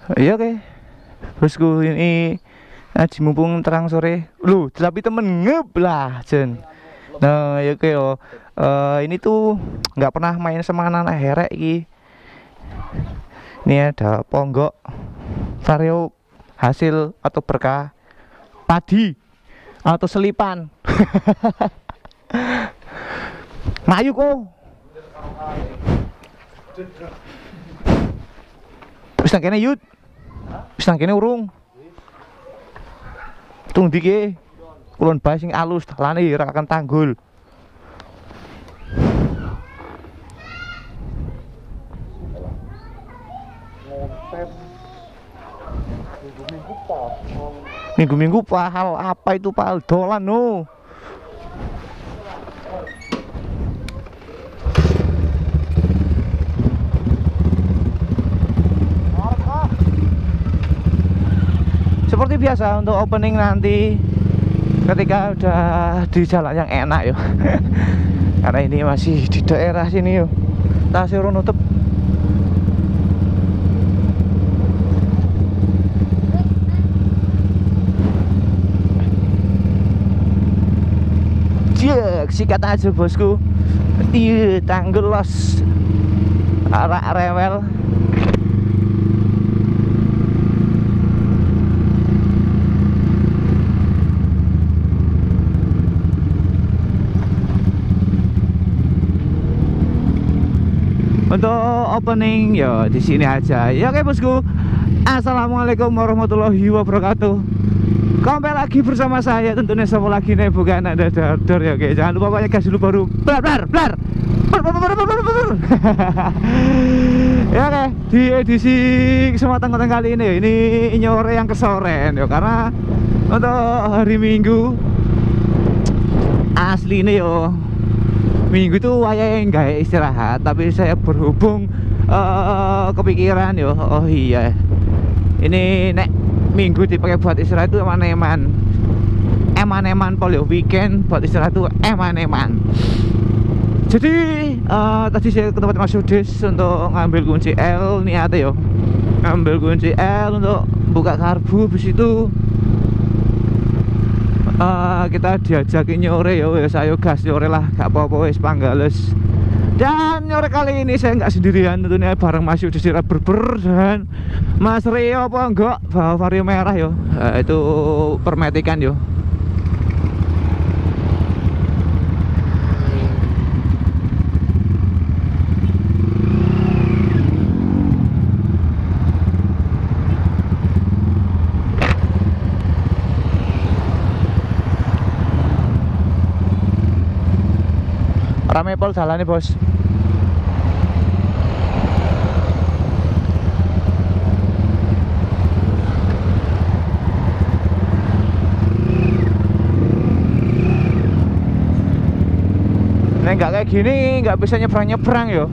Iya oke. Bosku ini aji mumpung terang sore. Loh, tapi temen ngeblah, Jen. Nah, ya oke yo. Ini tuh nggak pernah main sama anak-anak herek iki. Ini ada ponggok vario hasil atau berkah padi atau selipan. Mayu kok. Wis nang kene yut. Wis nang kene urung. Tung dike. Kulon bae sing alus dalane ora akan tanggul. Minggu-minggu pahal apa itu pahal dolan no. Seperti biasa untuk opening nanti ketika udah di jalan yang enak yo. Karena ini masih di daerah sini yo. Tasnya urung nutup. Jek, sikat aja bosku. Iya, tanggul los. Arak rewel. Untuk opening ya di sini aja. Ya oke bosku. Assalamualaikum warahmatullahi wabarakatuh. Kembali lagi bersama saya, tentunya sama lagi nih bukan ada dadar ya oke. Jangan lupa banyak kasih dulu baru blar. Ya oke, di edisi kesempatan kali ini nyore yang kesoren ya, karena untuk hari Minggu asli nih yo. Minggu itu saya nggak istirahat, tapi saya berhubung kepikiran yo. Oh iya, ini nek Minggu dipakai buat istirahat itu eman-eman pol yo. Weekend buat istirahat itu eman-eman. Jadi tadi saya ke tempat Mas Yudis untuk ngambil kunci L niatnya yo. Ngambil kunci L untuk buka karbu, habis itu kita diajakin nyore ya wes, ayo gas nyore lah, gak apa-apa wes panggales. Dan nyore kali ini saya nggak sendirian, tentunya bareng Mas Yudi Sirah Berber dan Mas Rio apa enggak bawa vario merah yo. Itu permetikan yo. Rame pol jalannya bos. Nah nggak kayak gini nggak bisa nyebrang yo,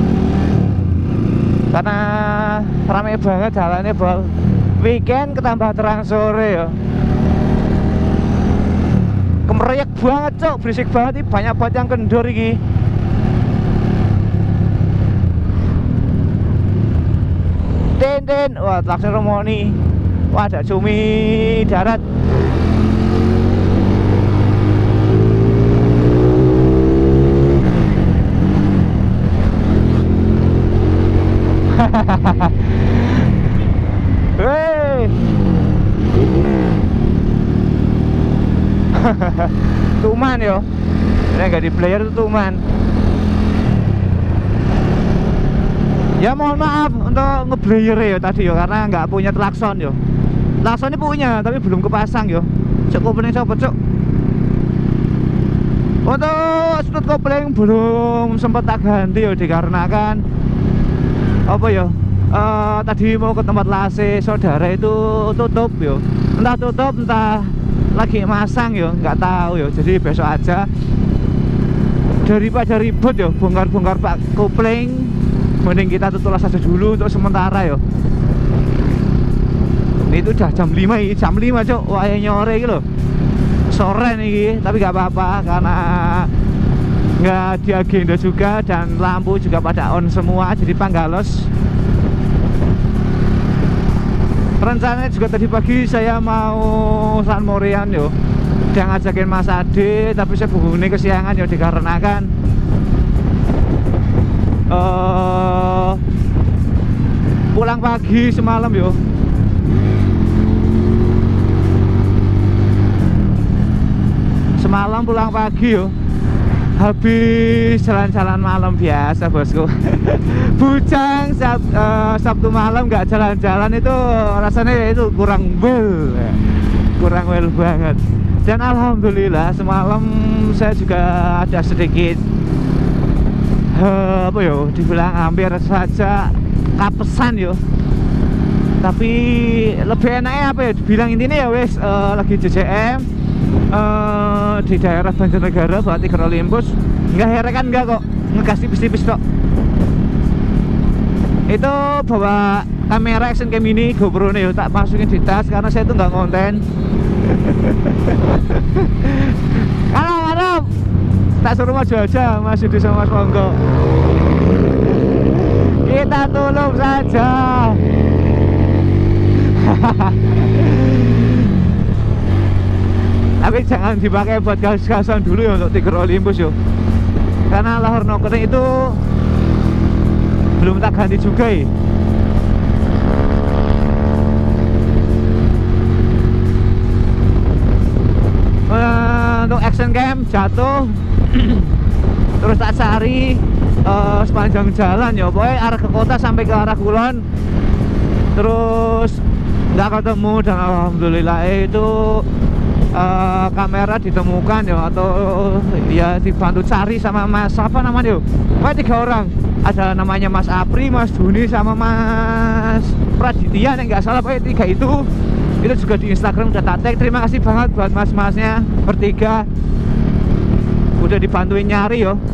karena rame banget jalannya bol. Weekend ketambah terang sore yo. Kemerayek banget cok, berisik banget ini, banyak banget yang kendor ini. Ten, wah taksi Romoni. Wah ada cumi darat. Hei. Tuman yo. Ini nggak di player itu tuman. Ya mohon maaf untuk ngeblayer ya tadi yo, karena nggak punya klakson yo. Klaksonnya punya tapi belum kepasang yo. Cek kopling coba cok. Untuk stut kopling belum sempat tak ganti yo, dikarenakan apa yo? Tadi mau ke tempat lase saudara itu tutup yo. Entah tutup entah lagi masang yo, nggak tahu yo. Jadi besok aja, daripada ribet yo bongkar-bongkar pak kopling, mending kita tutup saja dulu untuk sementara yo. Ini itu udah jam 5 ini, jam 5 cok. Wah nyore gitu loh, sore nih, tapi nggak apa-apa karena nggak di agenda juga dan lampu juga pada on semua, jadi panggalos. Rencananya juga tadi pagi saya mau San Morian yo. Dia ngajakin Mas Ade, tapi saya hubungi kesiangan yo dikarenakan pulang pagi semalam yo. Semalam pulang pagi yo. Habis jalan-jalan malam biasa bosku. Bujang Sabtu malam nggak jalan-jalan itu rasanya itu kurang well banget. Dan alhamdulillah semalam saya juga ada sedikit apa yo, dibilang hampir saja kapesan yo. Tapi lebih enaknya apa ya, dibilang intinya ya wes lagi JJM di daerah Banjarnegara, berarti ke Olympus. Enggak heran kan, enggak kok, ngegas tipis-tipis kok. Itu bawa kamera action cam ini, GoPro nih tak masukin di tas karena saya tuh nggak konten. Halo, tak suruh maju aja Mas Yudi sama Mas Monggo. Kita tolong saja. Tapi jangan dipakai buat gas-gasan dulu ya untuk Tiger Olympus yo. Karena lahar nokernya itu belum tak ganti juga ya. Untuk action cam jatuh. Terus tak cari sepanjang jalan ya, pokoknya arah ke kota sampai ke arah Kulon. Terus nggak ketemu, dan alhamdulillah itu kamera ditemukan ya, atau ya dibantu cari sama Mas apa namanya yuk. Pokoknya 3 orang, ada namanya Mas Apri, Mas Duni, sama Mas Praditya yang nggak salah. Pokoknya 3 itu juga di Instagram udah tak tag. Terima kasih banget buat mas-masnya bertiga, udah dibantuin nyari yo.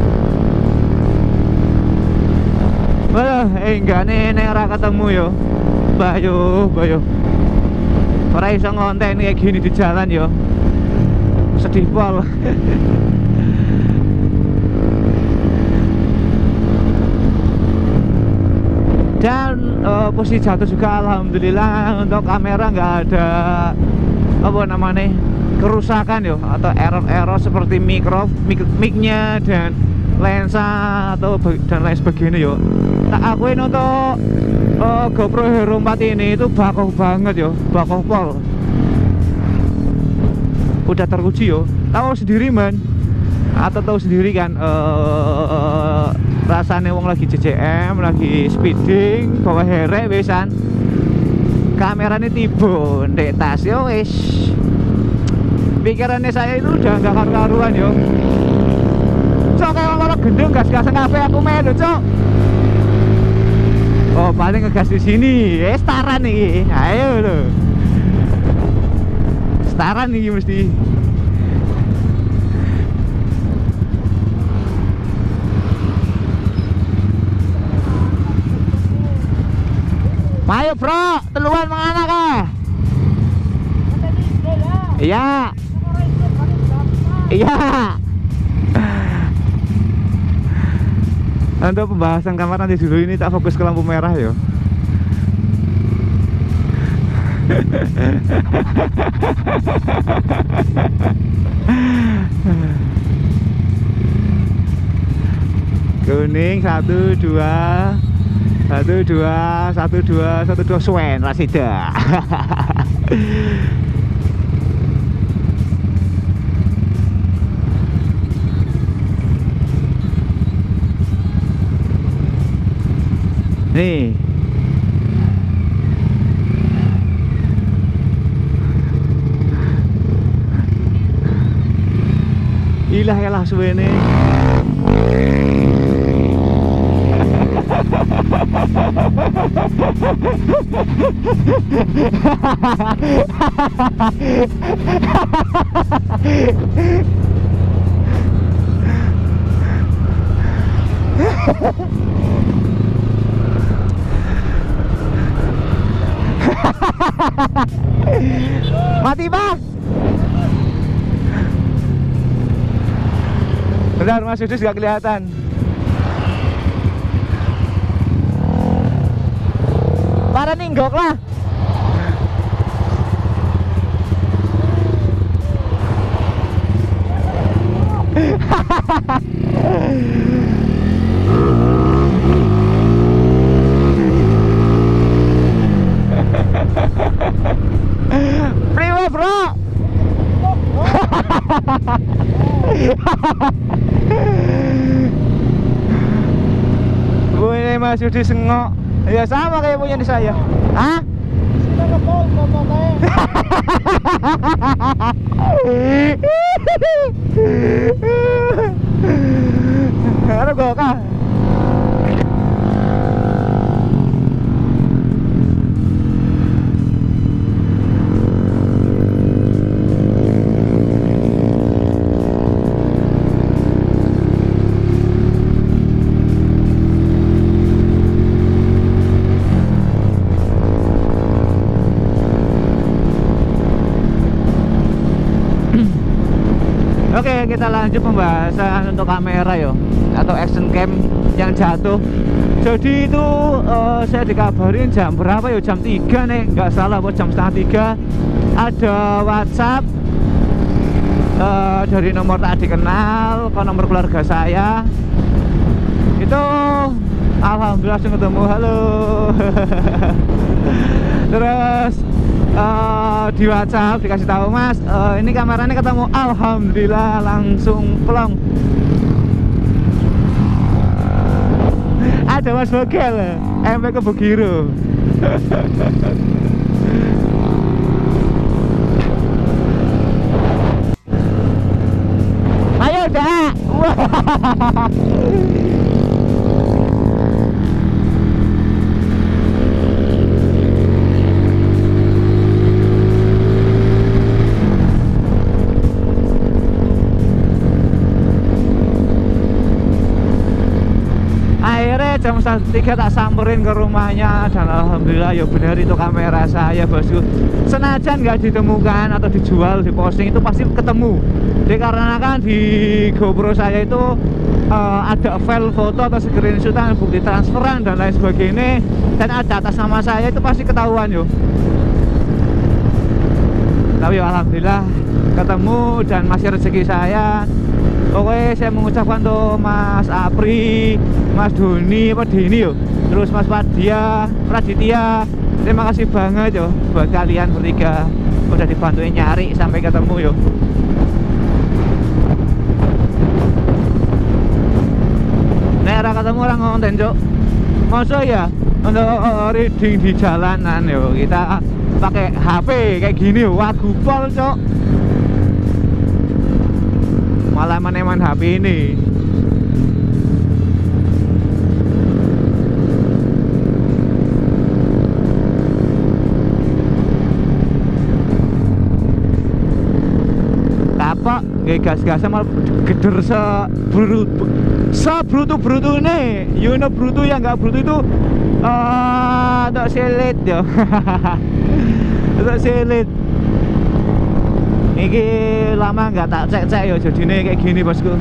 Wah, enggak nih ora ketemu yo. Bayo ora iso ngonten kayak gini di jalan yo. Sedih pol. Dan posisi jatuh juga alhamdulillah untuk kamera nggak ada apa namanya kerusakan yo, atau error seperti mic-nya dan lensa atau dan lain sebagainya yo. Tak akuin untuk GoPro Hero 4 ini itu bakoh banget yo, bakoh pol. Udah teruji yo, tahu sendiri man, atau tahu sendiri kan rasanya wong lagi JJM, lagi speeding, bawa herek wesan, kameranya tiba ndek tas yo wis. Pikirannya saya itu udah gak karu-karuan yo. Cok kayak orang gendeng gas-gasan kafe aku melu cok. Oh paling ngegas di sini, setaran nih, ayo lo. Setaran nih mesti. Ayo bro, teluan mengana kah? Iya. Iya. Untuk pembahasan kamar nanti dulu ini tak fokus ke lampu merah yo. Kuning 1 2 Swen Rasida. Nih. Ilah suwene. Mati bang. Benar Mas Yudis gak kelihatan. Para ninggok lah. Punya Mas Yudi sengok. Ya sama kayak punya di saya. Hah? Ada gokah. Oke, kita lanjut pembahasan untuk kamera yo, atau action cam yang jatuh. Jadi itu saya dikabarin jam berapa yo, jam 3 nih, nggak salah, buat jam setengah 3 ada WhatsApp dari nomor tak dikenal ke nomor keluarga saya. Itu alhamdulillah langsung ketemu, halo. Terus di WhatsApp dikasih tahu, Mas, ini kameranya ketemu, alhamdulillah langsung plong. Ada Mas Bogel, MP ke Bogiro. Ayo dah. Jam 3 tak samperin ke rumahnya, dan alhamdulillah ya benar itu kamera saya, bosku. Senajan nggak ditemukan atau dijual, diposting, itu pasti ketemu. Dikarenakan di GoPro saya itu ada file foto atau screenshotan, bukti transferan dan lain sebagainya, dan ada atas nama saya, itu pasti ketahuan yo. Tapi alhamdulillah ketemu dan masih rezeki saya. Oke, saya mengucapkan untuk Mas Apri, Mas Doni, apa Dini yo, terus Mas Praditya, terima kasih banget yo buat kalian bertiga, udah dibantuin nyari sampai ketemu yo. Nek ora ketemu orang ngonten, Cuk. Masa ya untuk reading di jalanan yo kita pakai HP kayak gini yo, wah gupol, Cuk. Malah maneman HP ini. Kapok nggih gas-gasan malah geder sebrutu nih. You know brutu yang nggak brutu itu tak selit ya. Tak selit. Ini lama nggak tak cek-cek ya, jadinya kayak gini, bosku.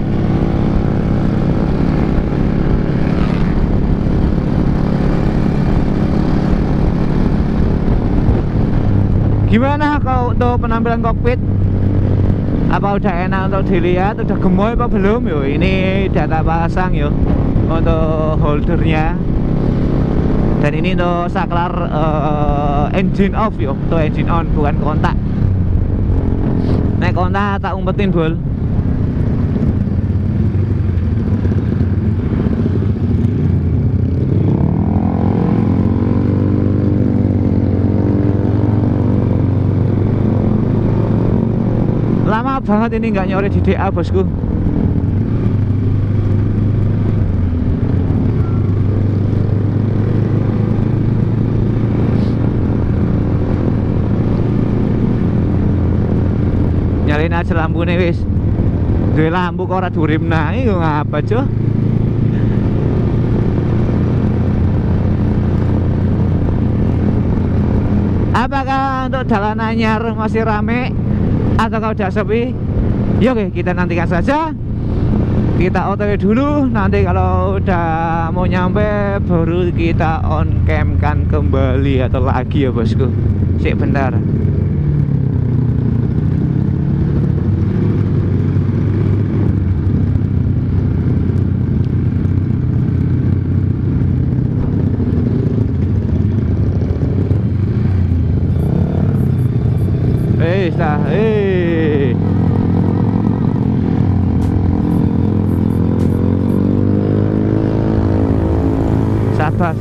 Gimana kalau untuk penampilan kokpit? Apa udah enak untuk dilihat? Udah gemoy apa belum yo? Ini data pasang yo untuk holdernya. Dan ini untuk saklar engine off yo, untuk engine on, bukan kontak. Nek kontak tak umpetin, bol. Lama banget ini nggak nyore di DA, bosku. Nyalain aja lampu nih, wis. Duwe lampu kok ora duripna, iki ngapa, Cuk? Apakah untuk jalan anyar masih rame atau kalau udah sepi? Yuk, oke, kita nantikan saja. Kita OTW dulu, nanti kalau udah mau nyampe baru kita on cam kan kembali atau lagi ya, bosku. Sik bentar.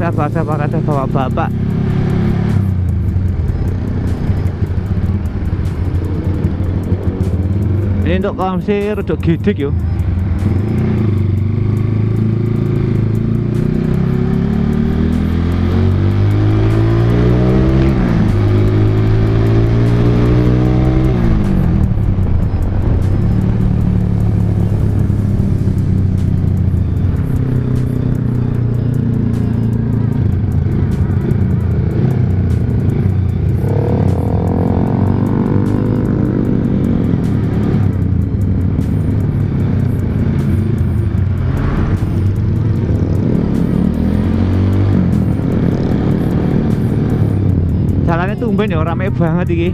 sabar ada bapak-bapak. Ini untuk komsi rada gidik yo. Jalannya tumben ya, rame banget iki.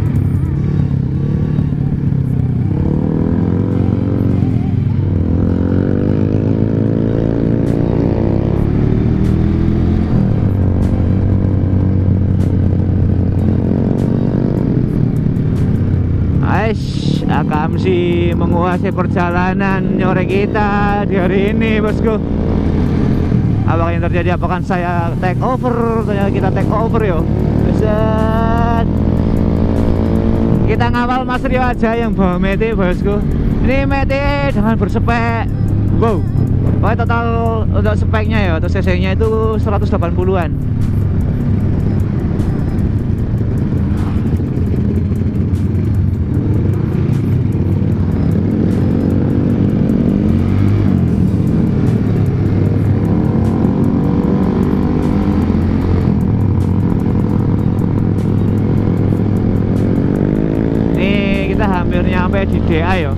Aish, Akamsi menguasai perjalanan nyore kita di hari ini, bosku. Apakah yang terjadi? Apakah saya take over? Ternyata kita take over yo. Set. Kita ngawal Mas Rio aja yang bawa mete, bosku. Ini mete dengan berspek. Wow. Pokoknya total untuk speknya ya, untuk cc nya itu 180-an. Hampir nyampe di DA ya.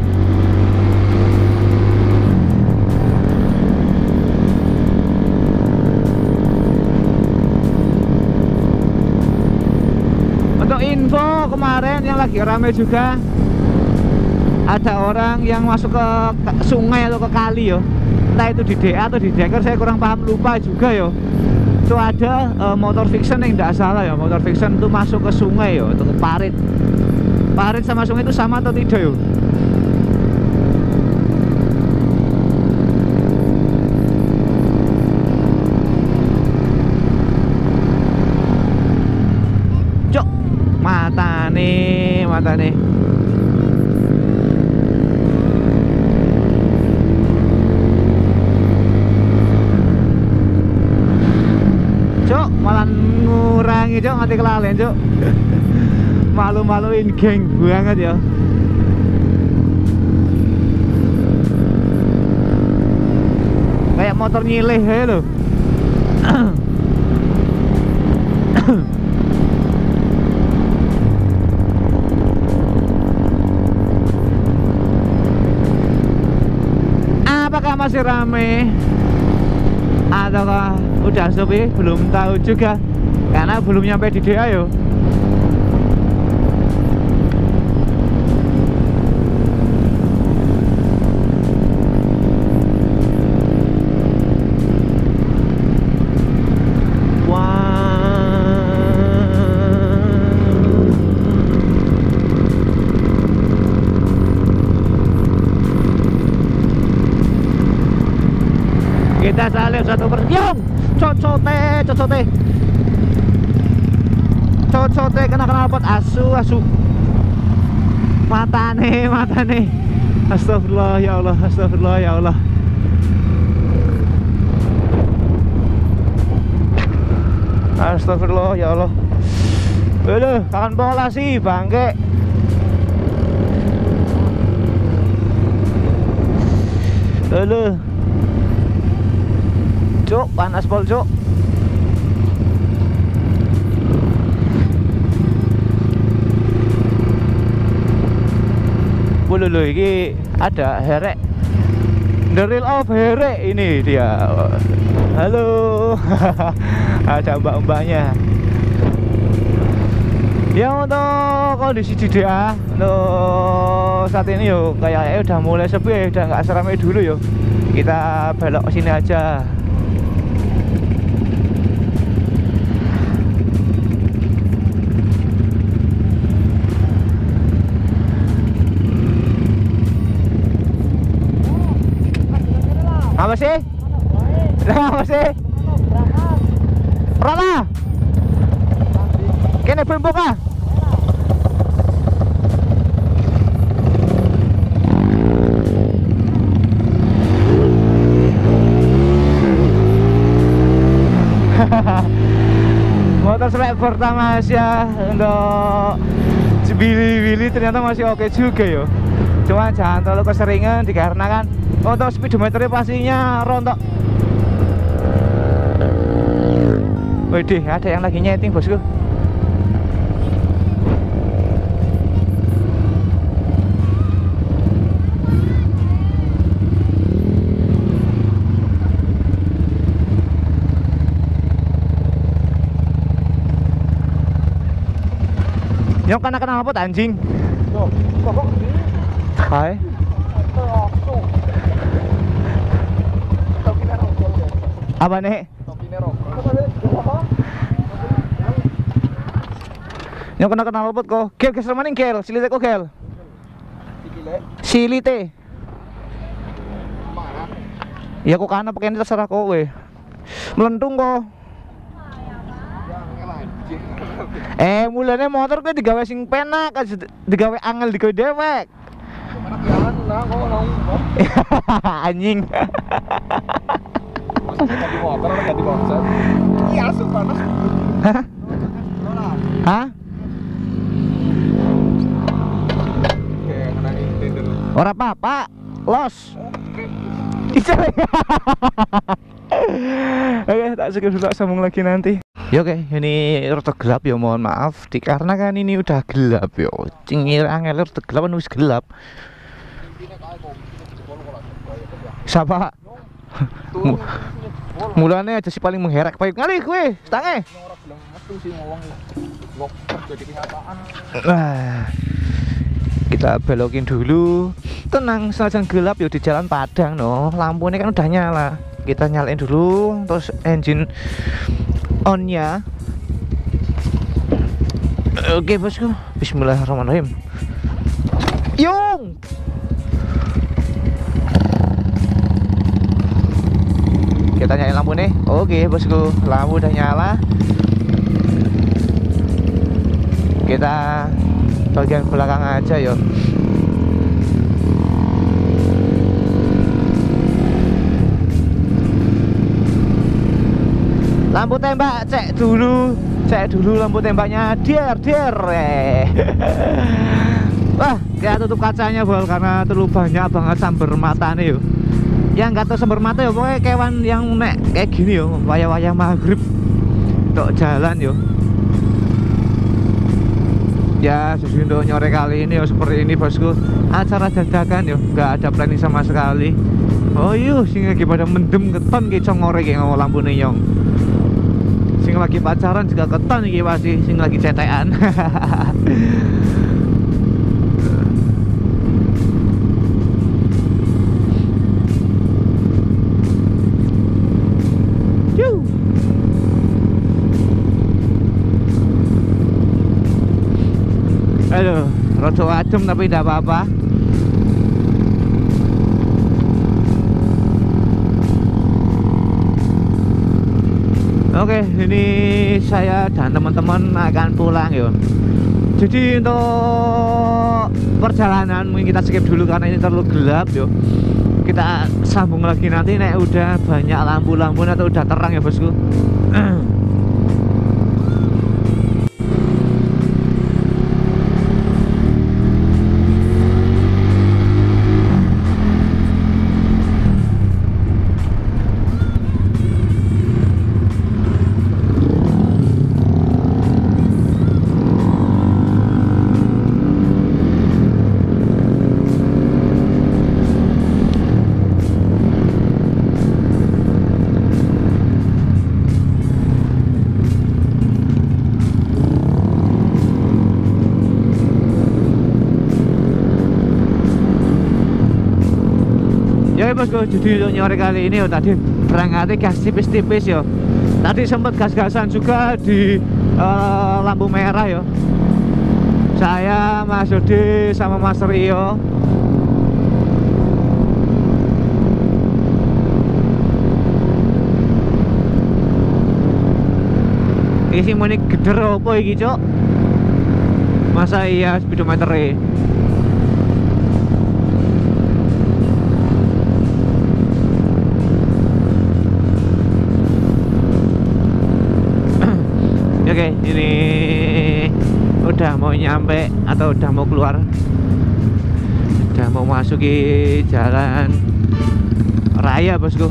Untuk info kemarin yang lagi rame juga, ada orang yang masuk ke sungai atau ke kali ya, entah itu di DA atau di Deker, saya kurang paham, lupa juga ya. Itu ada motor fiction yang tidak salah ya, motor fiction itu masuk ke sungai ya, untuk ke parit. Parit sama sungai itu sama atau tidak yuk? Cok, mata nih. Cok, malah ngurangi cok, mati kelalen cok. Malu-maluin geng banget ya. Kayak motor nyileh ya lo. Apakah masih rame ataukah udah sepi? Belum tahu juga karena belum nyampe di DA yo. Kita salib satu persiung. Cocote kena knalpot asu. Matane. Astagfirullah ya Allah. Astagfirullah ya Allah. Aduh, kangen bola sih bangke. Aduh. Cuk, panas pol cuk. Lho ini ada herek. The real of herek ini dia. Halo. Ada mbak-mbaknya. Ya untuk kondisi di DA untuk saat ini yuk kayaknya udah mulai sepi, udah nggak seramai dulu yuk. Kita belok ke sini aja. Apa sih? Apa sih? Rala. Kene bembok ah. Motor spek pertama ya untuk Bili-bili ternyata masih oke juga yo. Cuma jangan terlalu keseringan dikarenakan untuk speedometernya pastinya rontok. Widih, ada yang lagi nyeting bosku. Yang kena apa anjing? Hai. Apa nih? Yang kena apa kok? Gel geser maning gel, silite kok gel. Silite. Ya kok kana pakai terserah kowe. Melentung kok. Mulanya motor gue digawe sing penak, digawe angel digawe dewek. Anjing. Ganti motor atau ganti konsep? Iya, asup panas. Hah? Ora apa-apa, los. Oke, tak skip dulu, sambung lagi nanti. Ya oke, ini rada gelap ya, mohon maaf dikarenakan ini udah gelap ya. Cingir angel rada gelap wis gelap. Siapa? Mulane aja si paling mengherek baik ngalih kowe, stange. Kita belokin dulu. Tenang, senajan gelap ya di jalan Padang no. Lampu ini kan udah nyala. Kita nyalain dulu terus engine on-nya. Oke bosku, bismillahirrahmanirrahim. Yung. Kita nyalain lampu nih. Oke bosku, lampu udah nyala. Kita bagian belakang aja yo. Lampu tembak cek dulu lampu tembaknya der. Wah, kita tutup kacanya bol karena terlalu banyak banget sambar mata nih yo. Yang nggak tahu sambar mata yo, pokoknya kewan yang nek kayak gini yo, wayah-wayah maghrib tok jalan yo. Ya, sesuai untuk nyore kali ini yo seperti ini bosku. Acara dadakan yo, nggak ada planning sama sekali. Oh yuk, sing lagi pada mendem keton ki congore ki ngomong lampu nyong. Sing lagi pacaran juga keton iki pasti, sing lagi cetekan. Aduh, rada adem tapi tidak apa-apa. Oke, ini saya dan teman-teman akan pulang yo. Jadi untuk perjalanan mungkin kita skip dulu karena ini terlalu gelap yo. Kita sambung lagi nanti nek udah banyak lampu-lampu atau udah terang ya bosku. Ya bosku, jadi untuk nyore kali ini yo tadi berangkatnya gas tipis-tipis yo. Tadi sempat gas-gasan juga di lampu merah yo. Saya, Mas Odi sama Mas Rio. Isi muni geder apa iki, Cuk? Masa iya speedometer-e? Oke, ini udah mau nyampe atau udah mau keluar. Udah mau masuki jalan raya, bosku.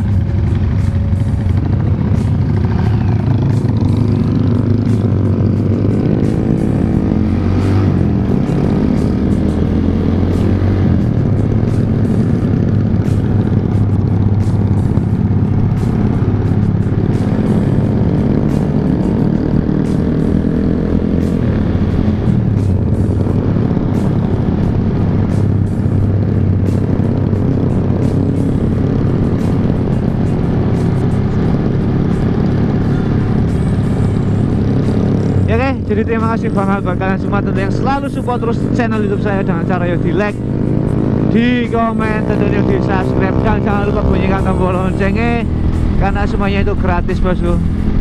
Jadi terima kasih banget buat kalian semua tentu yang selalu support terus channel YouTube saya dengan cara yuk di like, di komen, tentunya di subscribe, dan jangan lupa bunyikan tombol loncengnya karena semuanya itu gratis, bosku.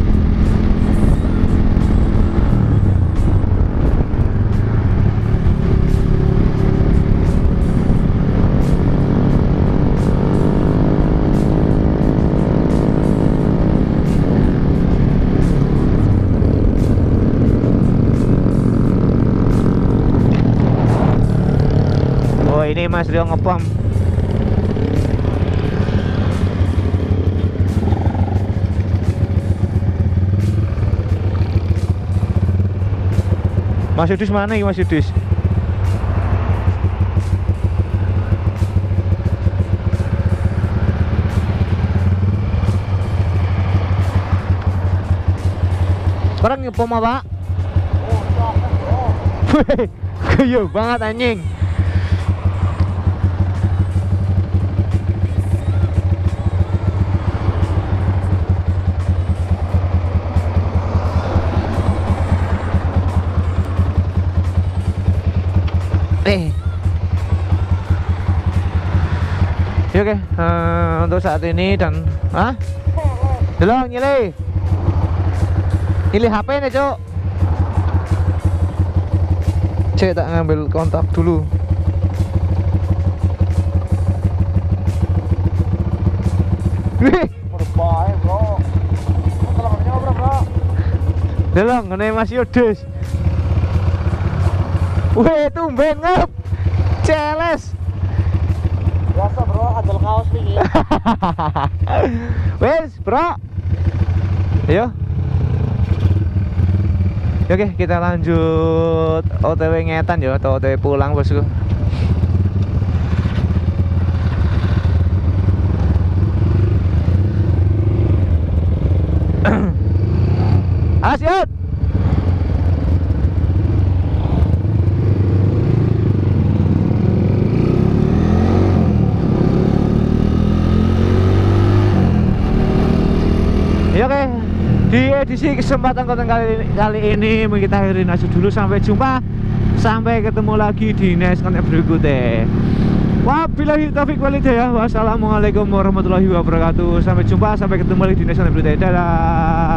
Ini Mas Rio ngepom. Mas Yudis mana ini, Mas Yudis? Sekarang ngepom apa? Kayu banget anjing. Ya, oke, untuk saat ini dan delong nyilih HP nih, Cuk. Cek tak ngambil kontak dulu. Wih, berbahaya, bro. Teleponnya ngobrol, bro. Delong ngene Mas Yudis. Wih, tumben ngep. Celes. Biasa, bro, adol kaos nih. Wes, bro. Ayo. Oke, kita lanjut OTW Ngetan ya, atau OTW pulang, bosku. Asyik. Ya, oke. Di edisi kesempatan konten kali ini kita akhirin aja dulu. Sampai jumpa, sampai ketemu lagi di next konten berikutnya. Wabillahi taufiq wal hidayah. Wassalamualaikum warahmatullahi wabarakatuh. Sampai jumpa, sampai ketemu lagi di next konten berikutnya. Dadah.